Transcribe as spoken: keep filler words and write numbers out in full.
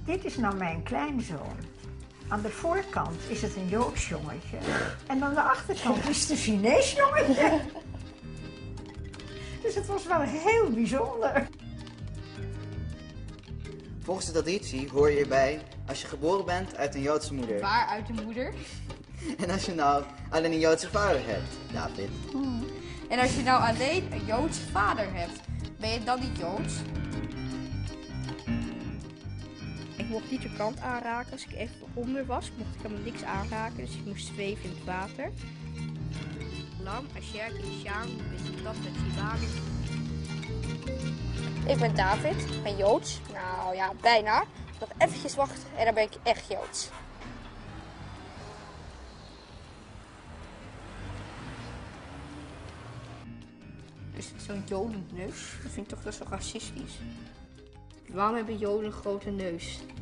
Dit is nou mijn kleinzoon. Aan de voorkant is het een Joods jongetje. En aan de achterkant is het een Chinees jongetje. Dus het was wel heel bijzonder. Volgens de traditie hoor je erbij als je geboren bent uit een Joodse moeder. Waar uit de moeder? En als je nou alleen een Joodse vader hebt, David. En als je nou alleen een Joodse vader hebt, ben je dan niet Joods? Ik mocht niet de kant aanraken. Als ik even onder was, mocht ik helemaal niks aanraken. Dus ik moest zweven in het water. Lam, Asher, Kishan, Bezitat, Betsibani. Ik ben David, ik ben Joods. Nou ja, bijna. Nog eventjes wachten en dan ben ik echt Joods. Dus zo'n jodenneus, dat vind ik toch best wel racistisch. Waarom hebben joden een grote neus?